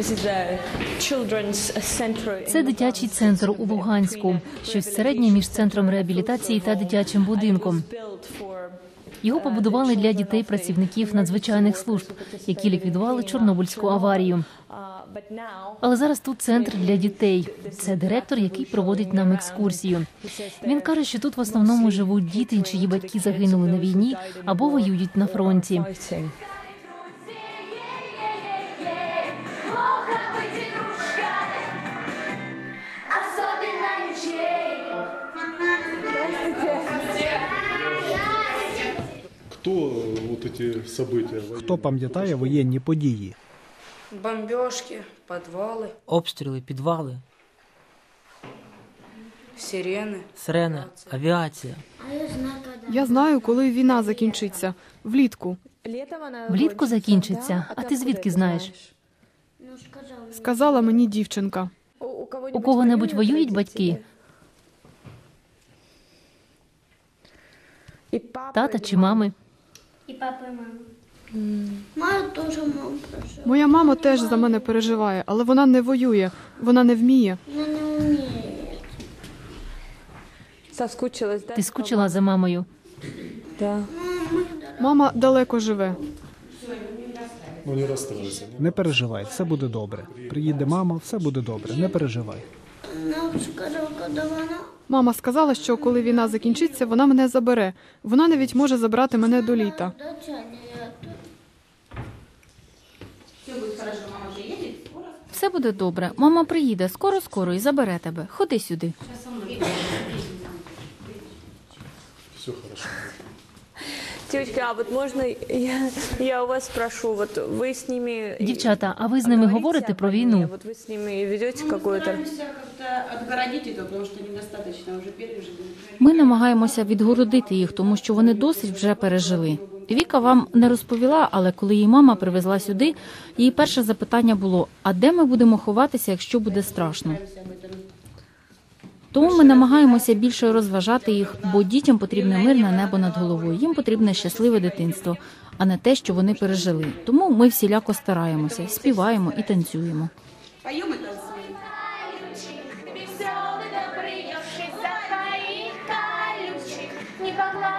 Це дитячий центр у Луганську, щось середнє між центром реабілітації та дитячим будинком. Його побудували для дітей-працівників надзвичайних служб, які ліквідували Чорнобильську аварію. Але зараз тут центр для дітей. Це директор, який проводить нам екскурсію. Він каже, що тут в основному живуть діти, чиї батьки загинули на війні або воюють на фронті. Хто пам'ятає воєнні події? Бомбежки, підвали. Обстріли, підвали. Сирени, авіація. Я знаю, коли війна закінчиться. Влітку. Влітку закінчиться. А ти звідки знаєш? Сказала мені дівчинка. У кого-небудь воюють батьки? Тата чи мами? І папа, і мама. Мама теж переживає. Моя мама теж за мене переживає, але вона не воює, вона не вміє. Вона не вміє. Ти скучила за мамою? Мама далеко живе. Не переживай, все буде добре. Приїде мама, все буде добре, не переживай. Мама сказала, що коли війна закінчиться, вона мене забере. Вона навіть може забрати мене до літа. Все буде добре. Мама приїде скоро-скоро і забере тебе. Ходи сюди. Все хорошо. Девочки, а вот можно я у вас спрошу, вот вы с ними... Дівчата, а ви з ними говорите про війну? Вот вы с ними ведете какую-то... Ми намагаємося відгородити їх, тому що вони досить вже пережили. Віка вам не розповіла, але коли її мама привезла сюди, її перше запитання було: а де ми будемо ховатися, якщо буде страшно? Тому ми намагаємося більше розважати їх, бо дітям потрібне мирне небо над головою, їм потрібне щасливе дитинство, а не те, що вони пережили. Тому ми всіляко стараємося, співаємо і танцюємо. Не